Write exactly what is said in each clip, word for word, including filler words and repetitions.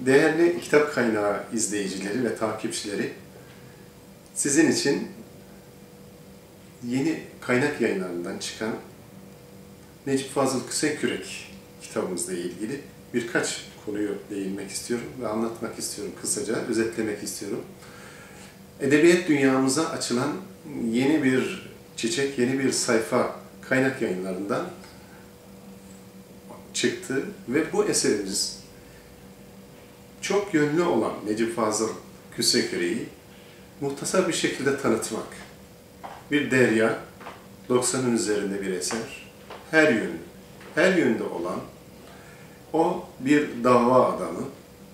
Değerli Kitap Kaynağı izleyicileri ve takipçileri, sizin için yeni kaynak yayınlarından çıkan Necip Fazıl Kısakürek kitabımızla ilgili birkaç konuyu değinmek istiyorum ve anlatmak istiyorum, kısaca özetlemek istiyorum. Edebiyat dünyamıza açılan yeni bir çiçek, yeni bir sayfa kaynak yayınlarından çıktı ve bu eserimiz çok yönlü olan Necip Fazıl Kısakürek'i muhtasar bir şekilde tanıtmak. Bir derya, doksanın üzerinde bir eser, her yönlü, her yönde olan, o bir dava adamı,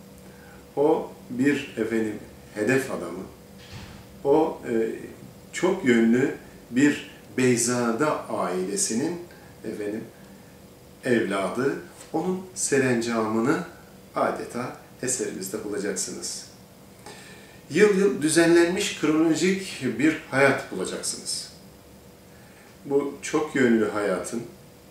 o bir efendim hedef adamı, o e, çok yönlü bir Beyzade ailesinin efendim evladı, onun serencamını adeta eserimizde bulacaksınız. Yıl yıl düzenlenmiş kronolojik bir hayat bulacaksınız. Bu çok yönlü hayatın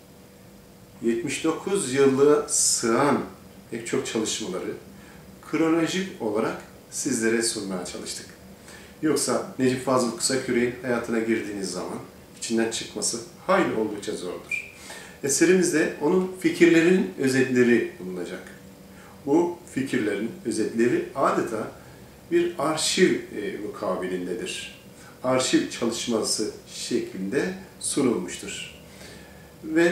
yetmiş dokuz yıllığa sığan pek çok çalışmaları kronolojik olarak sizlere sunmaya çalıştık. Yoksa Necip Fazıl Kısakürek'in hayatına girdiğiniz zaman içinden çıkması hayli oldukça zordur. Eserimizde onun fikirlerinin özetleri bulunacak. Bu fikirlerin özetleri adeta bir arşiv e, mukabilindedir. Arşiv çalışması şeklinde sunulmuştur. Ve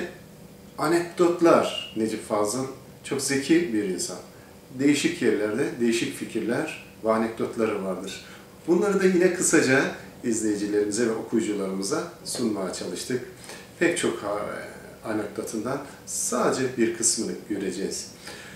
anekdotlar, Necip Fazıl çok zeki bir insan. Değişik yerlerde değişik fikirler ve anekdotları vardır. Bunları da yine kısaca izleyicilerimize ve okuyucularımıza sunmaya çalıştık. Pek çok anekdotundan sadece bir kısmını göreceğiz.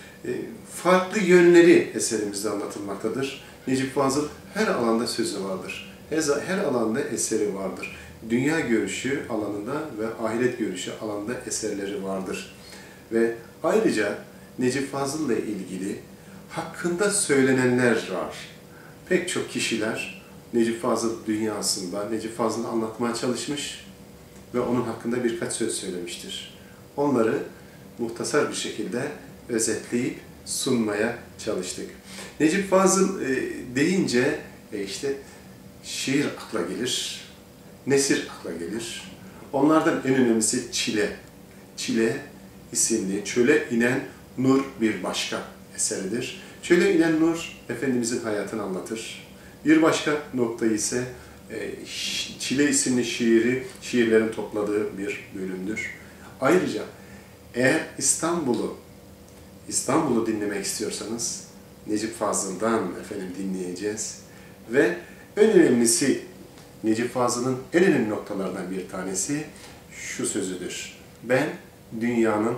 Farklı yönleri eserimizde anlatılmaktadır. Necip Fazıl her alanda sözü vardır. Her alanda eseri vardır. Dünya görüşü alanında ve ahiret görüşü alanında eserleri vardır. Ve ayrıca Necip Fazıl'la ilgili hakkında söylenenler var. Pek çok kişiler Necip Fazıl dünyasında Necip Fazıl'ı anlatmaya çalışmış ve onun hakkında birkaç söz söylemiştir. Onları muhtasar bir şekilde özetleyip sunmaya çalıştık. Necip Fazıl e, deyince e, işte şiir akla gelir, nesir akla gelir. Onlardan en önemlisi Çile. Çile isimli Çöle inen Nur bir başka eseridir. Çöle inen Nur Efendimizin hayatını anlatır. Bir başka nokta ise e, Çile isimli şiiri, şiirlerin topladığı bir bölümdür. Ayrıca eğer İstanbul'u İstanbul'u dinlemek istiyorsanız Necip Fazıl'dan efendim dinleyeceğiz. Ve en önemlisi Necip Fazıl'ın en önemli noktalardan bir tanesi şu sözüdür. Ben dünyanın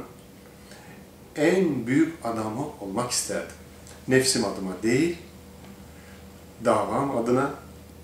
en büyük adamı olmak isterdim. Nefsim adıma değil, davam adına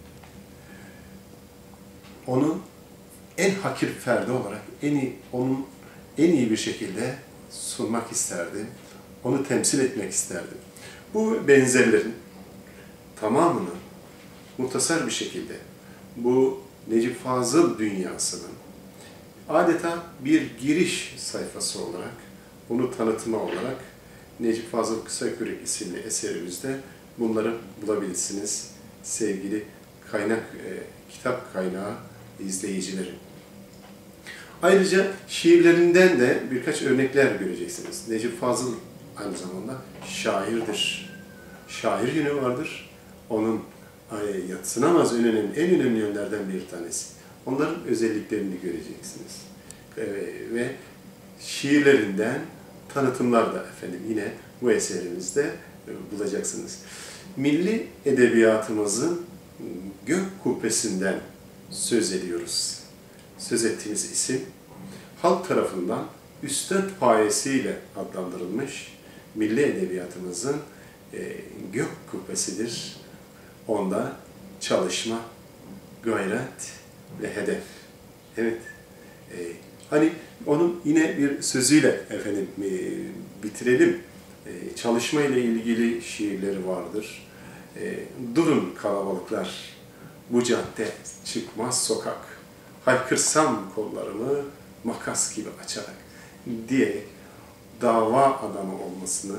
onu en hakir ferdi olarak en iyi, onun en iyi bir şekilde sunmak isterdim. Onu temsil etmek isterdim. Bu benzerlerin tamamını muhtasar bir şekilde bu Necip Fazıl dünyasının adeta bir giriş sayfası olarak, onu tanıtma olarak Necip Fazıl Kısakürek isimli eserimizde bunları bulabilirsiniz sevgili kaynak, e, kitap kaynağı izleyicilerim. Ayrıca şiirlerinden de birkaç örnekler göreceksiniz. Necip Fazıl aynı zamanda şairdir. Şair yönü vardır. Onun yadsınamaz en önemli, en önemli yönlerden bir tanesi. Onların özelliklerini göreceksiniz. Ee, ve şiirlerinden tanıtımlar da efendim yine bu eserimizde bulacaksınız. Milli edebiyatımızın gök kubbesinden söz ediyoruz. Söz ettiğimiz isim halk tarafından üstad payesiyle adlandırılmış milli edebiyatımızın e, gök kubbesidir. Onda çalışma, gayret ve hedef. Evet. E, hani onun yine bir sözüyle efendim e, bitirelim. E, çalışma ile ilgili şiirleri vardır. E, durun kalabalıklar, bu cadde çıkmaz sokak. Haykırsam kollarımı makas gibi açarak diye dava adamı olmasını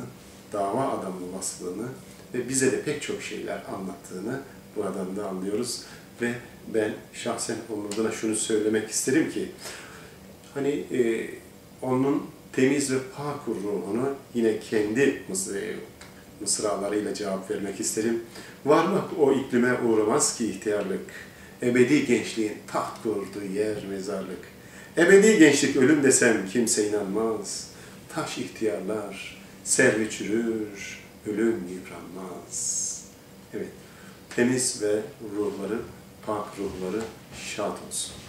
dava adamı vasfını ve bize de pek çok şeyler anlattığını buradan da anlıyoruz. Ve ben şahsen onun adına şunu söylemek isterim ki, hani e, onun temiz ve pak ruhunu yine kendi mısralarıyla cevap vermek isterim. Varmak o iklime uğramaz ki ihtiyarlık, ebedi gençliğin taht kurduğu yer mezarlık. Ebedi gençlik ölüm desem kimse inanmaz. Taş ihtiyarlar, servi çürür, ölüm yıpranmaz. Evet, temiz ve ruhları, pak ruhları şad olsun.